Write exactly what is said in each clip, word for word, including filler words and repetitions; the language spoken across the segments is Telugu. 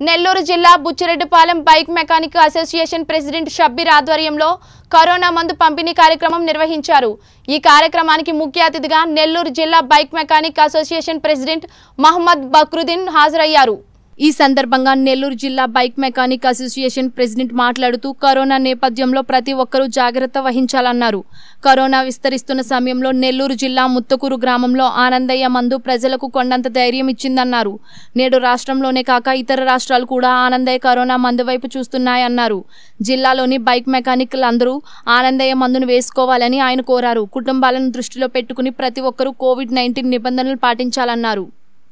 నెల్లూరు జిల్లా Buchireddypalem bike mechanic association president Shabbir ఆధ్వర్యంలో కరోనా మందు పంపిణీ కార్యక్రమం నిర్వహించారు। ఈ కార్యక్రమానికి ముఖ్య అతిథిగా నెల్లూరు జిల్లా bike mechanic association president Mohammed Bakruddin హాజరయ్యారు। ఈ సందర్భంగా నెల్లూరు జిల్లా బైక్ మెకానిక్ అసోసియేషన్ ప్రెసిడెంట్ మాట్లాడుతూ కరోనా నేపథ్యంలో ప్రతి ఒక్కరూ జాగ్రత్త వహించాలన్నారు। కరోనా విస్తరిస్తున్న సమయంలో నెల్లూరు జిల్లా ముత్తకూరు గ్రామంలో ఆనందయ్య మందు ప్రజలకు కొండంత ధైర్యం ఇచ్చిందన్నారు। నేడు రాష్ట్రంలోనే కాక ఇతర రాష్ట్రాలు కూడా ఆనందయ్య కరోనా మందు వైపు చూస్తున్నాయన్నారు। జిల్లాలోని బైక్ మెకానిక్లందరూ ఆనందయ్య మందును వేసుకోవాలని ఆయన కోరారు। కుటుంబాలను దృష్టిలో పెట్టుకుని ప్రతి ఒక్కరూ కోవిడ్ నైన్టీన్ నిబంధనలు పాటించాలన్నారు।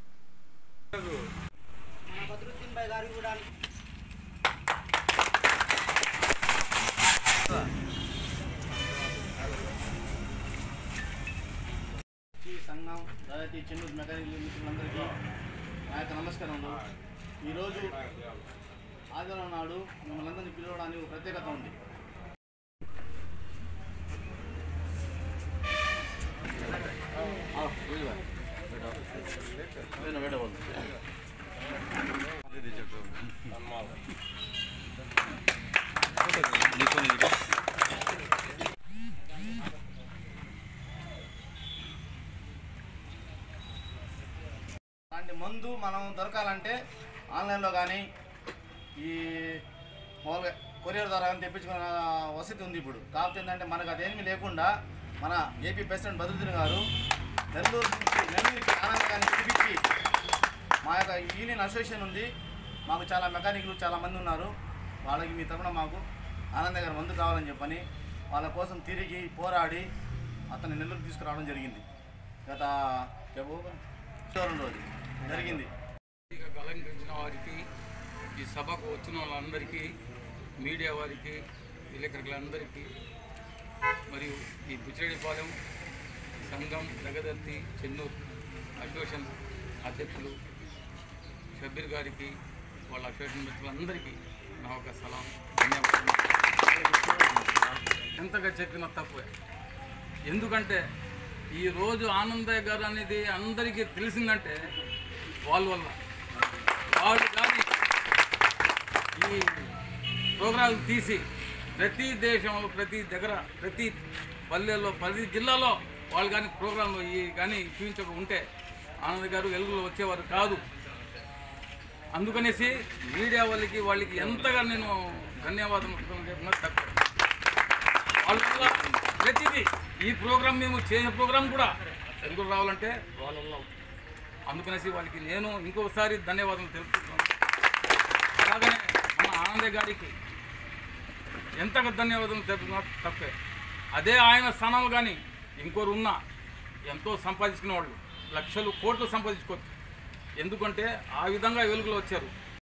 సంఘం దాదాపు చెన్నూరు మెకానిక్ మిత్రులందరికీ నా యొక్క నమస్కారములు। ఈరోజు ఆదివారం నాడు మిమ్మల్ని అందరినీ పిలవడానికి ఒక ప్రత్యేకత ఉంది। అలాంటి మందు మనం దొరకాలంటే ఆన్లైన్లో కానీ ఈ మామూలుగా కొరియర్ ద్వారా కానీ తెప్పించుకున్న వసతి ఉంది ఇప్పుడు। కాకపోతే ఏంటంటే మనకు అదేమీ లేకుండా మన ఏపీ ప్రెసిడెంట్ బద్రుద్దీన్ గారు నెల్లూరు నుంచి నెల్లూరుకి ఆనందాన్ని చూపించి మా యొక్క యూనియన్ అసోసియేషన్ ఉంది, మాకు చాలా మెకానిక్లు చాలామంది ఉన్నారు, వాళ్ళకి మీ తరపున మాకు ఆనంద్ గారి మందు కావాలని చెప్పని వాళ్ళ కోసం తిరిగి పోరాడి అతన్ని నెల్లూరు తీసుకురావడం జరిగింది। గత రోజు జరిగింది। అలంకరించిన వారికి, ఈ సభకు వచ్చిన వాళ్ళందరికీ, మీడియా వారికి, విలేకరులందరికీ, మరియు ఈ బుచ్చిరెడ్డిపాలెం సంఘం జగదత్తి చెన్నూరు అసోసియేషన్ అధ్యక్షులు షబ్బీర్ గారికి, వాళ్ళ అసోసియేషన్ మిత్రులందరికీ నా ఒక సలాం, ధన్యవాదాలు। ఎంతగా చెప్పినా తక్కువే, ఎందుకంటే ఈరోజు ఆనందయ్య గారు అనేది అందరికీ తెలిసిందంటే వాళ్ళ వల్ల వాళ్ళు కానీ ఈ ప్రోగ్రాలు తీసి ప్రతి దేశంలో, ప్రతి దగ్గర, ప్రతి పల్లెల్లో, ప్రతి జిల్లాలో వాళ్ళు కానీ ప్రోగ్రాంలు ఈ కానీ చూపించక ఉంటే ఆనంద్ గారు వెలుగులో వచ్చేవారు కాదు। అందుకనేసి మీడియా వాళ్ళకి వాళ్ళకి ఎంతగా నేను ధన్యవాదం చెప్పినా తక్కువ। వాళ్ళ వల్ల ప్రతిదీ ఈ ప్రోగ్రాం మేము చేసే ప్రోగ్రాం కూడా తెలుగు రావాలంటే వాళ్ళ వల్ల అవుతుంది। అందుకనేసి వాళ్ళకి నేను ఇంకొకసారి ధన్యవాదాలు తెలుపుతున్నాను। అలాగనే మన ఆనందయ్య గారికి ఎంతగా ధన్యవాదాలు తెలుపుతున్నా తప్పే। అదే ఆయన స్థానాలు కానీ ఇంకోరు ఉన్నా ఎంతో సంపాదించుకునే వాళ్ళు లక్షలు కోట్లు సంపాదించుకోవచ్చు, ఎందుకంటే ఆ విధంగా వెలుగులో వచ్చారు।